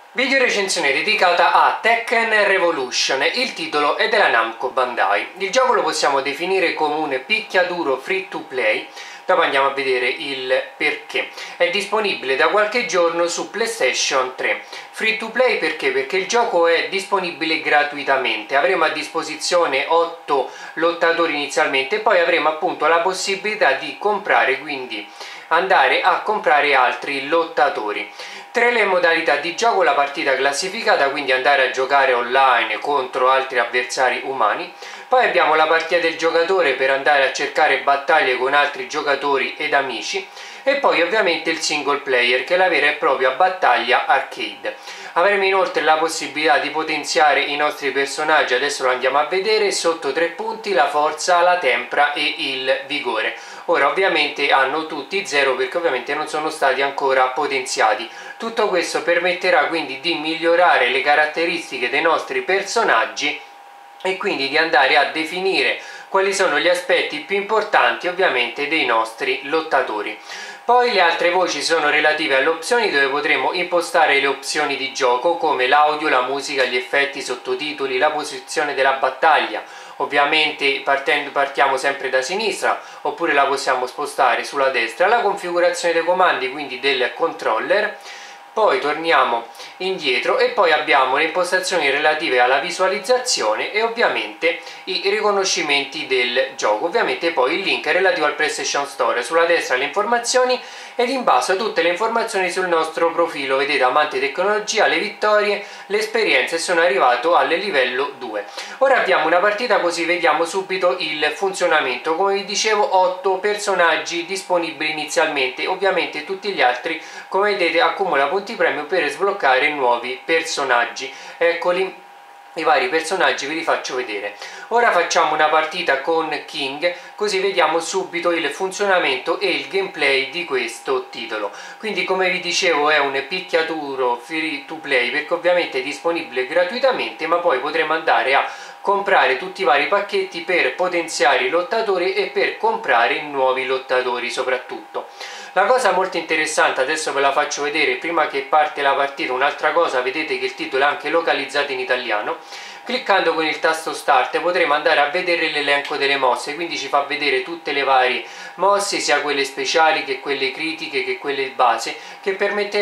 Video recensione dedicata a Tekken Revolution, il titolo è della Namco Bandai. Il gioco lo possiamo definire come un picchiaduro free to play, dopo andiamo a vedere il perché. È disponibile da qualche giorno su PlayStation 3. Free to play perché? Perché il gioco è disponibile gratuitamente, avremo a disposizione 8 lottatori inizialmente e poi avremo appunto la possibilità di comprare, quindi andare a comprare altri lottatori. 3 le modalità di gioco: la partita classificata, quindi andare a giocare online contro altri avversari umani. Poi abbiamo la partita del giocatore per andare a cercare battaglie con altri giocatori ed amici. E poi ovviamente il single player, che è la vera e propria battaglia arcade. Avremo inoltre la possibilità di potenziare i nostri personaggi, adesso lo andiamo a vedere, sotto 3 punti: la forza, la tempra e il vigore. Ora ovviamente hanno tutti 0 perché ovviamente non sono stati ancora potenziati. Tutto questo permetterà quindi di migliorare le caratteristiche dei nostri personaggi e quindi di andare a definire quali sono gli aspetti più importanti ovviamente dei nostri lottatori. Poi le altre voci sono relative alle opzioni, dove potremo impostare le opzioni di gioco come l'audio, la musica, gli effetti, i sottotitoli, la posizione della battaglia. Ovviamente partiamo sempre da sinistra, oppure la possiamo spostare sulla destra, la configurazione dei comandi, quindi del controller. Poi torniamo indietro e poi abbiamo le impostazioni relative alla visualizzazione e ovviamente i riconoscimenti del gioco. Ovviamente poi il link è relativo al PlayStation Store, sulla destra le informazioni ed in basso tutte le informazioni sul nostro profilo. Vedete, amante tecnologia, le vittorie, le esperienze. Sono arrivato al livello 2. Ora abbiamo una partita, così vediamo subito il funzionamento. Come vi dicevo, 8 personaggi disponibili inizialmente, ovviamente tutti gli altri, come vedete, accumula punti premio per sbloccare nuovi personaggi. Eccoli i vari personaggi, ve li faccio vedere. Ora facciamo una partita con King, così vediamo subito il funzionamento e il gameplay di questo titolo. Quindi, come vi dicevo, è un picchiaduro free to play perché ovviamente è disponibile gratuitamente, ma poi potremo andare a comprare tutti i vari pacchetti per potenziare i lottatori e per comprare nuovi lottatori soprattutto. La cosa molto interessante, adesso ve la faccio vedere prima che parte la partita, un'altra cosa: vedete che il titolo è anche localizzato in italiano. Cliccando con il tasto start potremo andare a vedere l'elenco delle mosse, quindi ci fa vedere tutte le varie mosse, sia quelle speciali che quelle critiche che quelle base, che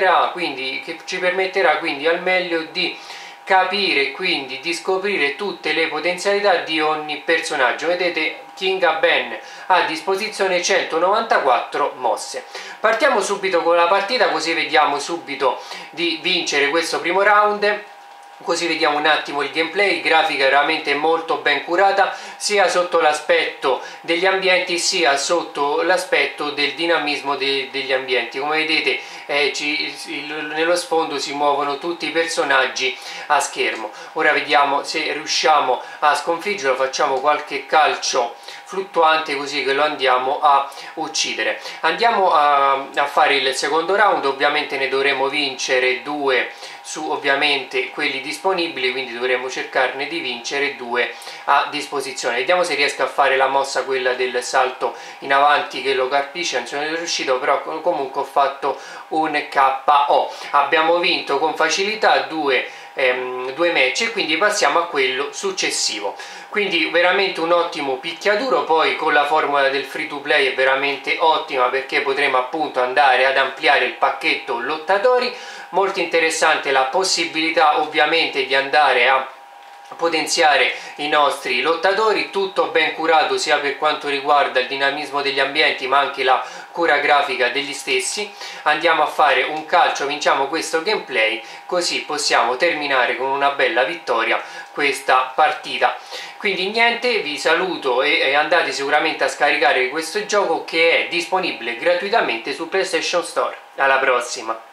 ci permetterà quindi al meglio di capire, quindi di scoprire tutte le potenzialità di ogni personaggio. Vedete, King ha ben a disposizione 194 mosse. Partiamo subito con la partita, così vediamo subito di vincere questo primo round. Così vediamo un attimo il gameplay. Grafica veramente molto ben curata, sia sotto l'aspetto degli ambienti sia sotto l'aspetto del dinamismo degli ambienti. Come vedete nello sfondo si muovono tutti i personaggi a schermo. Ora vediamo se riusciamo a sconfiggerlo, facciamo qualche calcio fluttuante così che lo andiamo a uccidere. Andiamo a fare il secondo round, ovviamente ne dovremo vincere 2 su ovviamente quelli disponibili, quindi dovremo cercarne di vincere 2 a disposizione. Vediamo se riesco a fare la mossa, quella del salto in avanti, che lo carpisce. Non sono riuscito, però comunque ho fatto un KO. Abbiamo vinto con facilità due match e quindi passiamo a quello successivo. Quindi veramente un ottimo picchiaduro. Poi con la formula del free to play è veramente ottima perché potremo appunto andare ad ampliare il pacchetto lottatori. Molto interessante la possibilità ovviamente di andare a potenziare i nostri lottatori, tutto ben curato sia per quanto riguarda il dinamismo degli ambienti ma anche la cura grafica degli stessi. Andiamo a fare un calcio, vinciamo questo gameplay, così possiamo terminare con una bella vittoria questa partita. Quindi niente, vi saluto e andate sicuramente a scaricare questo gioco, che è disponibile gratuitamente su PlayStation Store. Alla prossima!